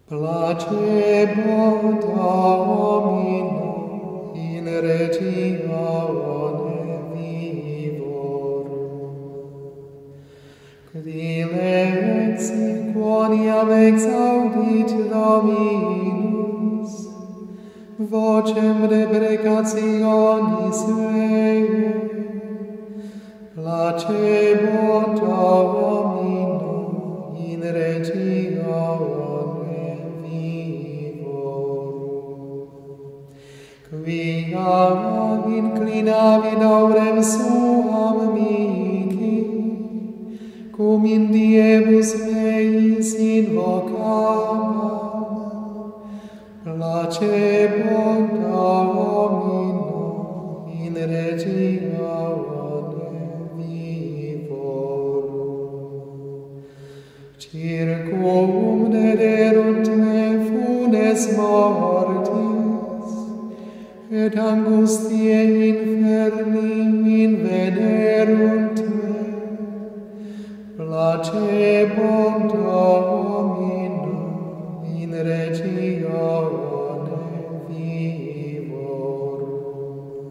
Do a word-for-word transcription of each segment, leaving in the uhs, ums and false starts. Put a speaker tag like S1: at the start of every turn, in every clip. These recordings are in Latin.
S1: Placebo Domino in regione vivorum. Quile exequoniam exaudit Dominus, vocem deprecationis Rei, placebo Domino in regione vivorum. Quia inclinavit aurem suam mihi, cum in diebus meis invocamam, placebo Domino in regione vivorum. Circum dederunt me funes mortis, et angustiae inferni invederunt me, placebo Domino in regione vivorum.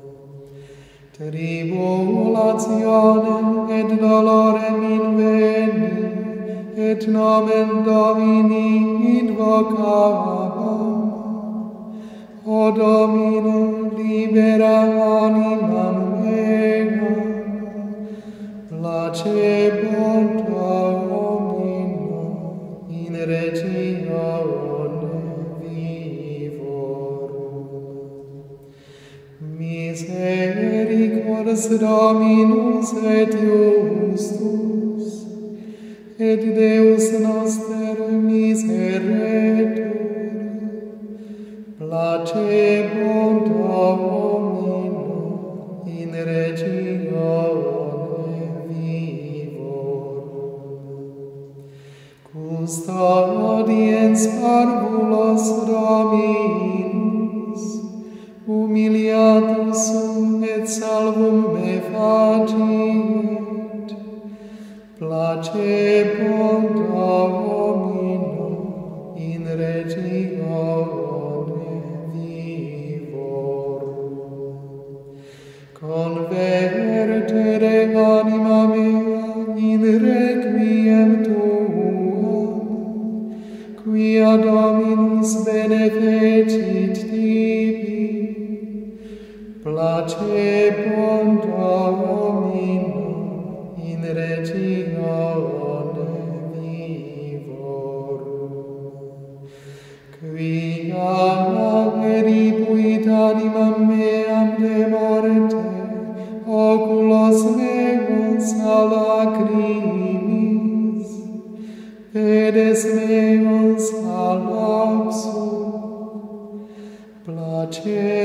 S1: Tribulationem et dolorem inveni, et nomen Domini invocavam. O Domine, libera animam meam, placebo Domino in regione vivorum. Misericordias Dominus et justus, et Deus noster miseretur, placebo Domino in regione vivorum. Custodiens parvulos Dominus, humiliatus sum et salvum me faciet, placebo Domino in regione vivorum. Convertere anima mea in requiem tuam, quia Dominus benefecit tibi, placebo Domino in regione vivorum. Quia eripuit animam meam de morte, oculos meus a lacrimis, pedes meus a lapsum, placebo